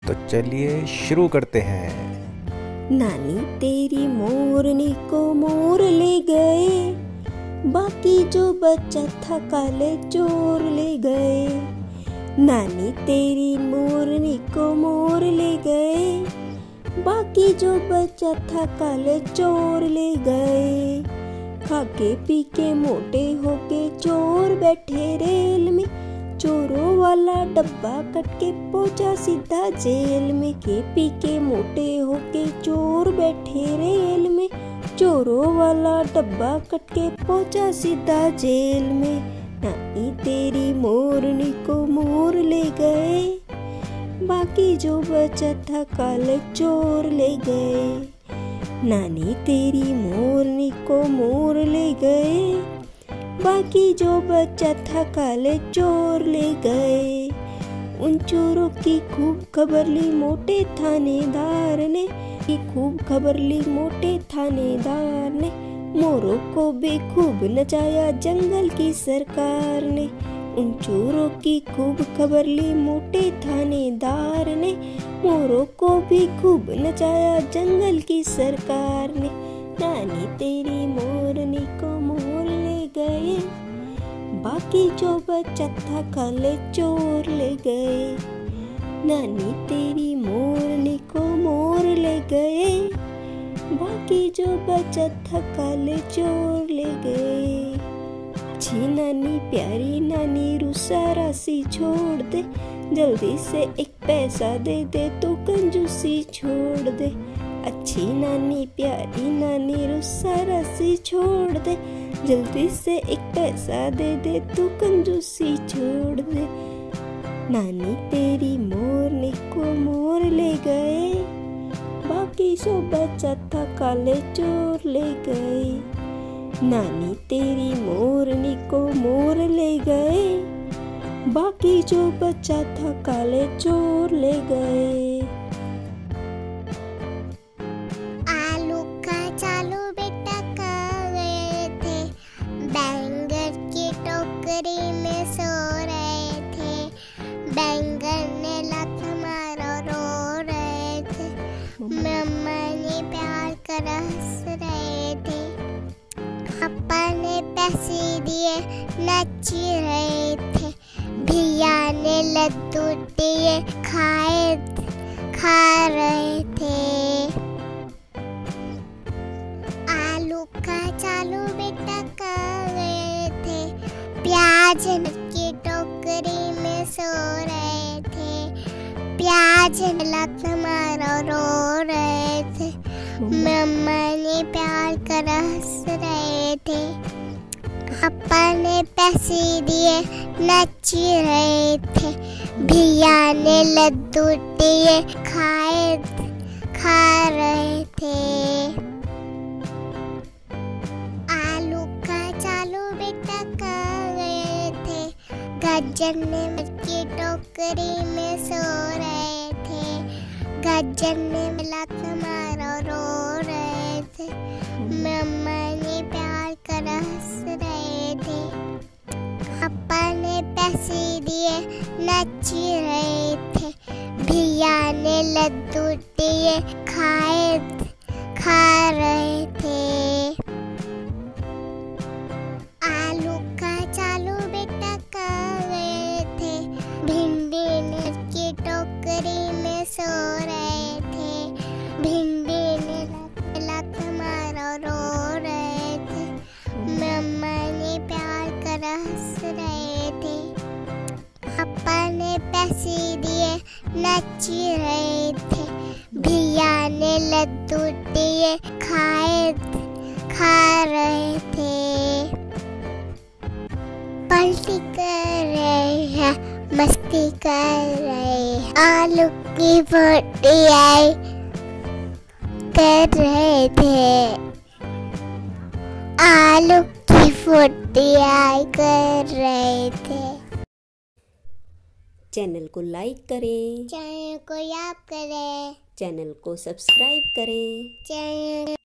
तो चलिए शुरू करते हैं। नानी तेरी मोरनी को मोर ले गए, बाकी जो बचा था काले चोर ले गए। नानी तेरी मोरनी को मोर ले गए, बाकी जो बचा था काले चोर ले गए। खाके पी के मोटे होके चोर बैठे रेल में, चोरों वाला डब्बा कट के पहुंचा सीधा जेल में। के पी के मोटे होके चोर बैठे रेल में, चोरों वाला डब्बा कट के पहुंचा सीधा जेल में। नानी तेरी मोरनी को मोर ले गए, बाकी जो बचा था काले चोर ले गए। नानी तेरी मोरनी को मोर ले गए, बाकी जो बचा था काले चोर ले गए। उन चोरों की खूब खबर ली मोटे थानेदार ने, खूब खबर ली मोटे थानेदार ने। मोरों को भी खूब नचाया जंगल की सरकार ने। उन चोरों की खूब खबर ली मोटे थानेदार ने, मोरों को भी खूब नचाया जंगल की सरकार ने। नानी तेरी मोरनी को मोर ले गए, बाकी जो बचा था काले चोर ले गए। नानी तेरी मोरनी को मोर ले गए, बाकी जो बचा था काले चोर ले गए। अच्छी नानी प्यारी नानी रुस्सा राशि छोड़ दे, जल्दी से एक पैसा दे दे तो कंजूसी छोड़ दे। अच्छी नानी प्यारी नानी रुस्सा राशि छोड़ दे, जल्दी से एक पैसा दे दे तू कंजूसी छोड़ दे। नानी तेरी मोरनी को मोर ले गए, बाकी जो बचा था काले चोर ले गए। नानी तेरी मोरनी को मोर ले गए, बाकी जो बचा था काले चोर ले गए। आलू का चालू बेटा खा गए थे, बैंगन की टोकरी में सो रहे थे। बैंगन ने लात मारा रो रहे थे, मम्मा ने प्यार कर हंस रहे थे। पापा ने पैसे दिए नाच रहे थे, भैया ने लड्डू दिए खा रहे थे। आलू का चालू बेटा खा गए थे, प्याज की टोकरी में सो रहे थे। प्याज लात मारा रो रहे थे, मम्मा ने प्यार कर हंस रहे थे। पापा ने पैसे दिए नाच रहे थे, भैया ने लड्डू दिए खा रहे थे। आलू का चालू बेटा खा गए थे, गाजर ने की टोकरी में सो रहे थे। गाजर ने लात मारा रो रहे थे, मम्मा ने प्यार कर हंस रहे थे। पापा ने पैसे दिए नाच रहे थे, भैया ने लड्डू दिए खा रहे थे। आलू का चालू बेटा खा गए थे, भिंडी ने की टोकरी में सो रहे थे। भिंडी ने लात मारा रो रहे थे, मम्मा ने प्यार कर हंस रहे थे। पापा ने पैसे दिए नाच रहे थे, भैया ने लड्डू दिए खा रहे थे। पलटी कर रहे हैं, मस्ती कर रहे हैं, आलू की भुजिया कर रहे थे। आलू की भुजिया कर रहे थे। चैनल को लाइक करें, चैनल को याद करें, चैनल को सब्सक्राइब करें। चैनल